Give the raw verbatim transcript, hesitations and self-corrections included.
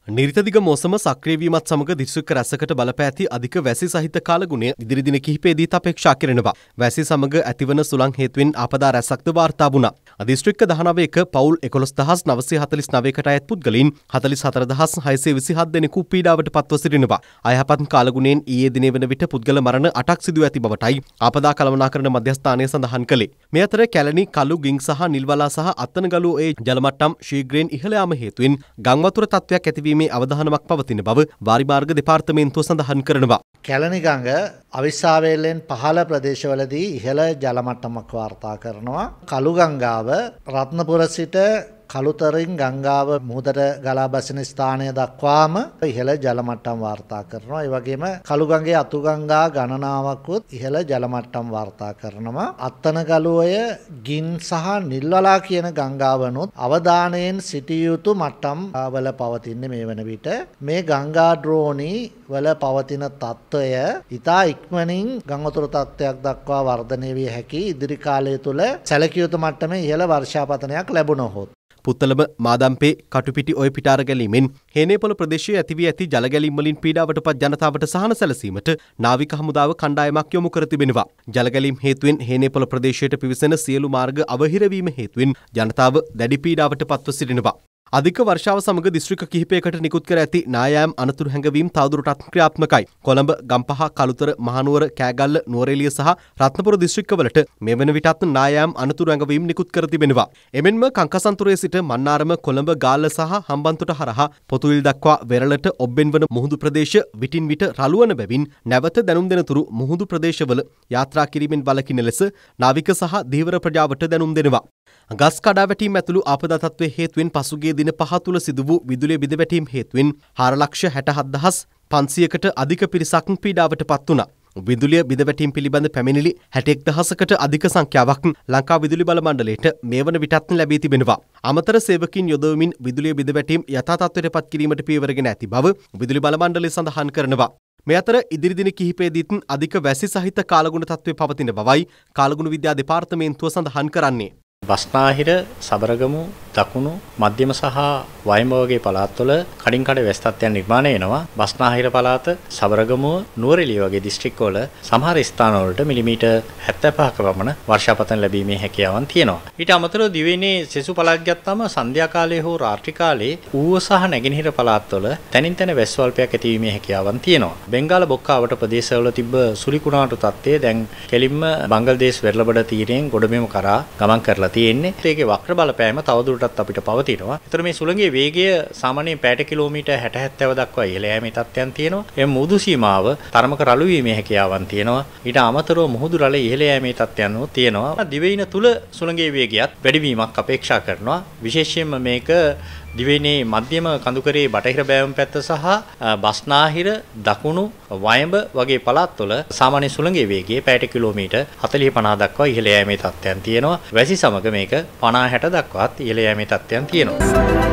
නිරිතදිග මෝසම සක්‍රිය වීමත් සමග දිස්ත්‍රික්ක රැසකට බලපෑති අධික වැසි සහිත කාලගුණය ඉදිරි දින කිහිපයේදීත් අපේක්ෂා කෙරෙනවා. වැසි සමග ඇතිවන සුළං හේතුවෙන් ආපදා රැසක්ද වාර්තා වුණා. දිස්ත්‍රික්ක දහනවයක පවුල් එකොළොස් දහස් නවසිය හතළිස් නවයකට අයත් පුද්ගලයන් හතළිස් හතර දහස් හයසිය විසිහත් දෙනෙකු පීඩාවට පත්ව සිටිනවා. අයහපත් කාලගුණයෙන් ඊයේ දිනේ වන විට පුද්ගල මරණ අටක් සිදු ඇති බවටයි ආපදා කළමනාකරණ මධ්‍යස්ථානය සඳහන් කළේ. මේ අතර කැලණි කළු ගිං සහ නිල්වලා සහ අත්තනගලුව ඒ ජලමට්ටම් ශීඝ්‍රයෙන් ඉහළ යාම හේතුවෙන් ගංවතුර තත්ත්වයක් ඇතිවීමේ අවධානමක් පවතින බව වාරිමාර්ග දෙපාර්තමේන්තුව සඳහන් කරනවා. කැලණි ගඟ අවිස්සාවේලෙන් පහළ ප්‍රදේශවලදී ඉහළ ජල මට්ටමක් වාර්තා කරනවා. කළු ගංගාව රත්නපුර සිට කළුතරින් ගංගාව මුහුදට ගලා බසින ස්ථානය දක්වාම ඉහළ ජල මට්ටම් වාර්තා කරනවා. ඒ වගේම කළු ගඟේ අතු ගංගා ගණනාවකුත් ඉහළ ජල මට්ටම් වාර්තා කරනවා. අත්තනගලුවය ගින් සහ නිල්වලා කියන ගංගාවනොත් අවධානයෙන් සිටිය යුතු මට්ටම් වල පවතින්නේ මේ වන විට. මේ ගංගා ඩ්‍රෝනි වල පවතින තත්ත්වය ඉතා ඉක්මනින් ගංවතුර තත්ත්වයක් දක්වා වර්ධනය විය හැකි ඉදිරි කාලය තුල සැලකිය යුතු මට්ටමේ ඉහළ වර්ෂාපතනයක් ලැබුණොත් පුත්තලම මාදම්පේ කටුපිටි ඔය පිටාර ගැලීමෙන් හේනේපොළ ප්‍රදේශයේ ඇති වී ඇති ජල ගැලීම් වලින් පීඩාවට පත් ජනතාවට සහන සැලසීමට නාවික හමුදාව කණ්ඩායමක් යොමු කර තිබෙනවා. ජල ගැලීම් හේතුවෙන් හේනේපොළ ප්‍රදේශයට පිවිසෙන සියලු මාර්ග අවහිර වීම හේතුවෙන් ජනතාව දැඩි පීඩාවට පත්ව සිටිනවා. අධික වර්ෂාව සමග දිස්ත්‍රික්ක කිහිපයකට නිකුත් කර ඇති නායෑම් අනතුරු හැඟවීම් තවදුරටත් ක්‍රියාත්මකයි. කොළඹ, ගම්පහ, කළුතර, මහනුවර, කෑගල්ල, නුවරඑළිය සහ රත්නපුර දිස්ත්‍රික්කවලට මේ වන විටත් නායෑම් අනතුරු හැඟවීම් නිකුත් කර තිබෙනවා. එමෙන්ම කංකසන්තුරේ සිට මන්නාරම, කොළඹ, ගාල්ල සහ හම්බන්තොට හරහා පොතුවිල් දක්වා වෙරළට ඔබ්බෙන් වන මුහුදු ප්‍රදේශ විටින් විට රළුවන බැවින් නැවත දැනුම් දෙනතුරු මුහුදු ප්‍රදේශවල යාත්‍රා කිරීමෙන් වළකින ලෙස නාවික සහ ධීවර ප්‍රජාවට දැනුම් දෙනවා. ගස් කඩා වැටීම් ඇතුළු ආපදා තත්ත්වයේ හේතුවෙන් පසුගිය දින පහ තුළ සිදු වූ විදුලිය බිඳ වැටීම් හේතුවෙන් හාර ලක්ෂ හැටහත් දහස් පන්සියයකට අධික පිරිසක් පීඩාවට පත් වුණා. විදුලිය බිඳ වැටීම් පිළිබඳ පැමිණිලි හැට එක් දහසකට අධික සංඛ්‍යාවක් ලංකා විදුලි බල මණ්ඩලයට මේ වන විටත් ලැබී තිබෙනවා. අමතර සේවකින් යොදවමින් විදුලිය බිඳ වැටීම් යථා තත්ත්වයට පත් කිරීමට පියවරගෙන ඇති බව විදුලි බල මණ්ඩලය සඳහන් කරනවා. මේ අතර ඉදිරි දින කිහිපයේදීත් අධික වැසි සහිත කාලගුණ තත්ත්වය පවතින බවයි කාලගුණ විද්‍යා දෙපාර්තමේන්තුව සඳහන් කරන්නේ. බස්නාහිර, සබරගමු, දකුණු, මධ්‍යම සහ වයඹ වගේ පළාත්වල කඩින් කඩ වැසි තත්ත්වයන් නිර්මාණය වෙනවා. බස්නාහිර පළාත, සබරගමුව, නුවරඑළිය වගේ දිස්ත්‍රික්කවල සමහර ස්ථානවලට මිලිමීටර් හැත්තෑ පහක පමණ වර්ෂාපතන ලැබීමේ හැකියාවන් තියෙනවා. ඊට අමතරව දිවයිනේ සෙසු පළාත් ගත්තාම සන්ධ්‍යා කාලයේ හෝ රාත්‍රී කාලයේ ඌව සහ නැගෙනහිර පළාත්වල තැනින් තැන වැසි ස්වල්පයක් ඇතිවීමේ හැකියාවන් තියෙනවා. බෙන්ගාල බොක්කාවට ප්‍රදේශවල තිබ්බ සුලිකුණාටු තත්ත්වය දැන් කෙලින්ම බංගල්දේශ වෙරළබඩ තීරයෙන් ගොඩබිම කරා ගමන් කරලා තියෙන්නේ. ඒකේ වක්‍ර බලපෑම තවදුරටත් අපිට පවතිනවා. ඒතර මේ සුළඟේ වේගය සාමාන්‍යයෙන් පැයට කිලෝමීටර් හැට හැත්තෑව දක්වා ඉහළ යෑමේ තත්ත්වයන් තියෙනවා. එම මුහුදු සීමාව තරමක රළු වීමේ හැකියාවන් තියෙනවා. ඊට අමතරව මුහුදු රළ ඉහළ යෑමේ තත්ත්වයන් තියෙනවා. දිවයින තුල සුළඟේ වේගයත් වැඩිවීමක් අපේක්ෂා කරනවා. විශේෂයෙන්ම මේක දිවයිනේ මධ්‍යම කඳුකරේ බටහිර බෑවුම් පැත්ත සහ බස්නාහිර, දකුණු, වයඹ වගේ පළාත්වල සාමාන්‍ය සුළඟේ වේගය පැයට කිලෝමීටර් හතළිහ පනහ දක්වා ඉහළ යෑමේ තත්ත්වයන් තියෙනවා. වැසි සමග මේක පනහ හැට දක්වාත් ඉහළ යෑමේ තත්ත්වයන් තියෙනවා.